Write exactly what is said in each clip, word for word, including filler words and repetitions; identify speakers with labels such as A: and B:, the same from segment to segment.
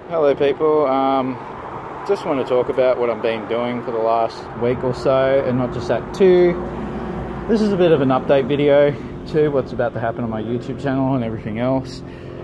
A: Hello people, um, just want to talk about what I've been doing for the last week or so, and not just that too. This is a bit of an update video to what's about to happen on my YouTube channel and everything else.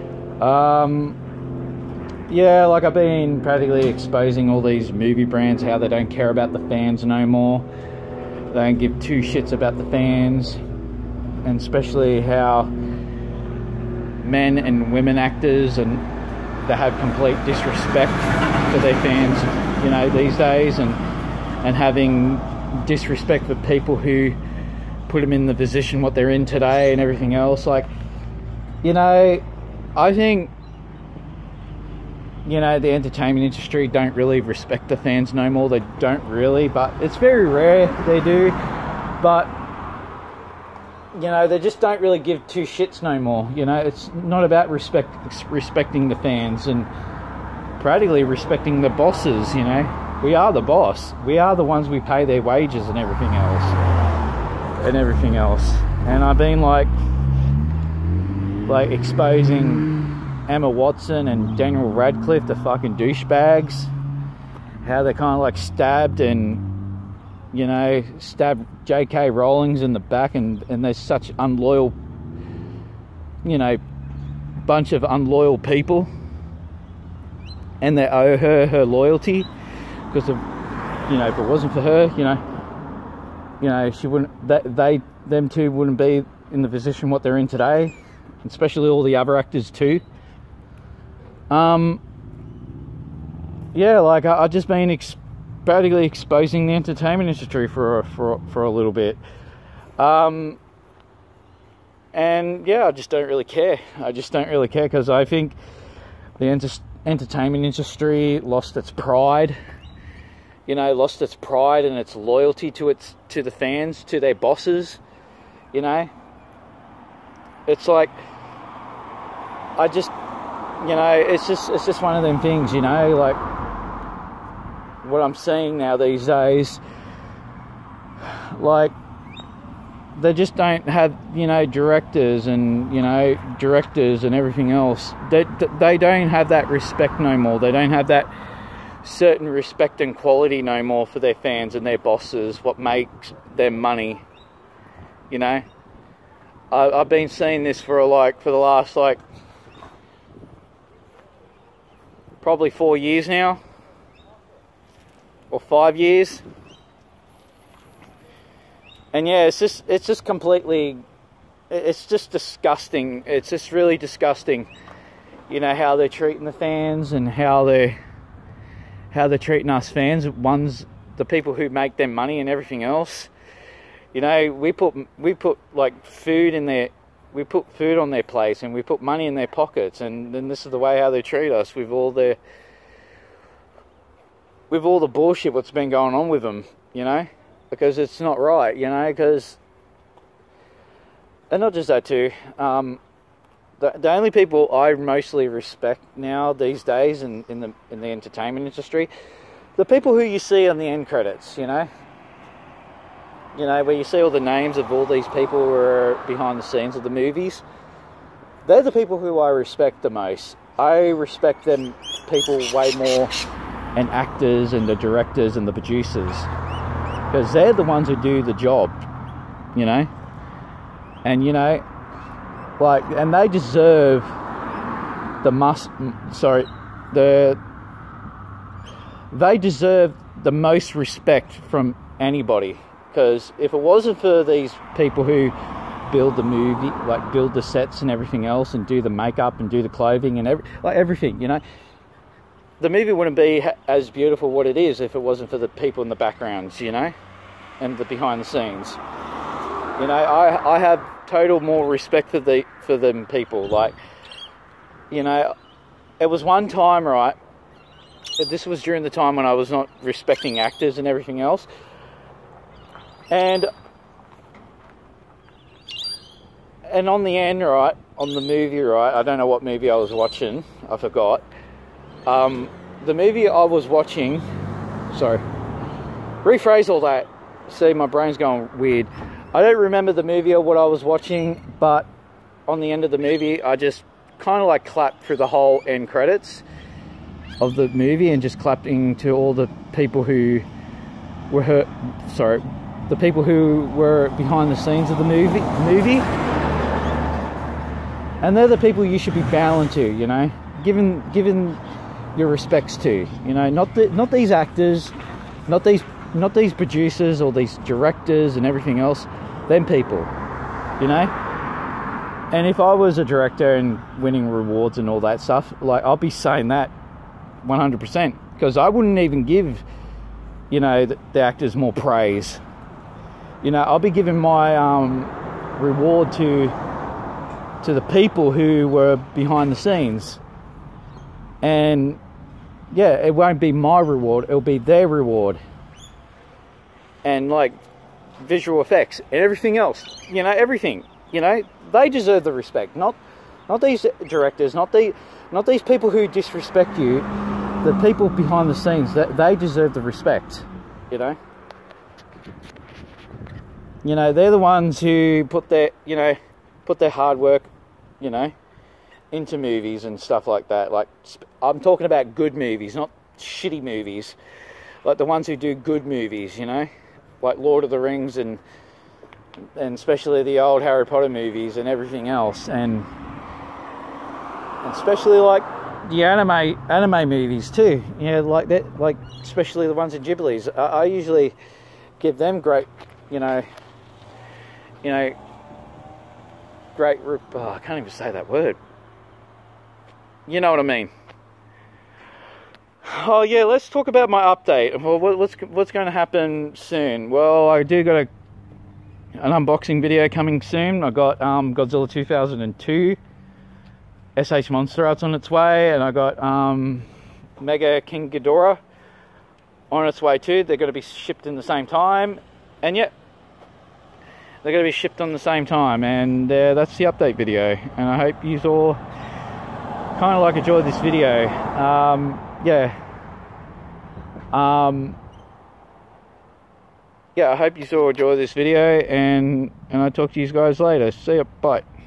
A: Um, yeah, like I've been practically exposing all these movie brands, how they don't care about the fans no more. They don't give two shits about the fans, and especially how men and women actors and they have complete disrespect for their fans, you know, these days, and and having disrespect for people who put them in the position what they're in today and everything else. Like, you know, I think, you know, the entertainment industry don't really respect the fans no more. They don't really, but it's very rare they do. But you know, they just don't really give two shits no more. You know, it's not about respect, respecting the fans and practically respecting the bosses, you know. We are the boss. We are the ones we pay their wages and everything else. And everything else. And I've been like, like exposing Emma Watson and Daniel Radcliffe, the fucking douchebags. How they kind of like stabbed and, you know, stab J K Rowling's in the back, and, and there's such unloyal, you know, bunch of unloyal people, and they owe her her loyalty because of, you know, if it wasn't for her, you know, you know, she wouldn't, they, they them two wouldn't be in the position what they're in today, especially all the other actors too. Um, yeah, like I, I've just been exp practically exposing the entertainment industry for for for a little bit, um, and yeah, I just don't really care. I just don't really care because I think the enter entertainment industry lost its pride. You know, lost its pride and its loyalty to its to the fans, to their bosses. You know, it's like I just, you know, it's just it's just one of them things. You know, like what I'm seeing now these days, like they just don't have, you know, directors and, you know, directors and everything else. They, they don't have that respect no more. They don't have that certain respect and quality no more for their fans and their bosses, what makes them money, you know. I, I've been seeing this for like, for the last like, probably four years now. Or five years, and yeah, it's just it's just completely, it's just disgusting. It's just really disgusting, you know, how they're treating the fans and how they how they're treating us fans. One's the people who make them money and everything else. You know, we put we put like food in their we put food on their plate and we put money in their pockets, and then this is the way how they treat us with all their. with all the bullshit what's been going on with them, you know, because it's not right, you know, because, and not just that too, um, the, the only people I mostly respect now these days in, in the in the entertainment industry, the people who you see on the end credits, you know, you know, where you see all the names of all these people who are behind the scenes of the movies, they're the people who I respect the most. I respect them people way more, and actors and the directors and the producers, because they're the ones who do the job, you know, and you know, like, and they deserve the must sorry the they deserve the most respect from anybody, because if it wasn't for these people who build the movie, like build the sets and everything else, and do the makeup and do the clothing and every, like everything, you know, the movie wouldn't be as beautiful what it is if it wasn't for the people in the backgrounds, you know, and the behind the scenes. You know, I I have total more respect for the for them people. Like, you know, it was one time, right? This was during the time when I was not respecting actors and everything else, and and on the end, right, on the movie, right, I don't know what movie I was watching. I forgot. Um, the movie I was watching, sorry, rephrase all that, see my brain's going weird. I don't remember the movie or what I was watching, but on the end of the movie I just kind of like clapped through the whole end credits, of the movie and just clapping to all the people who were hurt, sorry, the people who were behind the scenes of the movie, movie. And they're the people you should be bowing to, you know, giving giving your respects to, you know, not the, not these actors, not these not these producers or these directors and everything else, them people, you know. And if I was a director and winning rewards and all that stuff, like, I'll be saying that one hundred percent, because I wouldn't even give, you know, the, the actors more praise. You know, I'll be giving my um, reward to to the people who were behind the scenes. And yeah, it won't be my reward, it'll be their reward. And like visual effects and everything else, you know, everything, you know, they deserve the respect, not not these directors, not the not these people who disrespect you. The people behind the scenes, that they deserve the respect, you know. You know, they're the ones who put their, you know, put their hard work, you know, into movies and stuff like that. Like, I'm talking about good movies, not shitty movies. Like the ones who do good movies, you know, like Lord of the Rings and and especially the old Harry Potter movies and everything else, and, and especially like the anime anime movies too. You know, like that, like especially the ones in Ghibli's. I, I usually give them great, you know, you know, great. Oh, I can't even say that word. You know what I mean. Oh yeah, let's talk about my update. Well, what's what's going to happen soon? Well, I do got a, an unboxing video coming soon. I got um, Godzilla two thousand two S H Monster Arts on its way, and I got um, Mega King Ghidorah on its way too. They're going to be shipped in the same time, and yeah, they're going to be shipped on the same time. And uh, that's the update video. And I hope you all kind of like enjoyed this video. Um, yeah. Um, yeah, I hope you all enjoy this video, and and I'll talk to you guys later. See ya. Bye.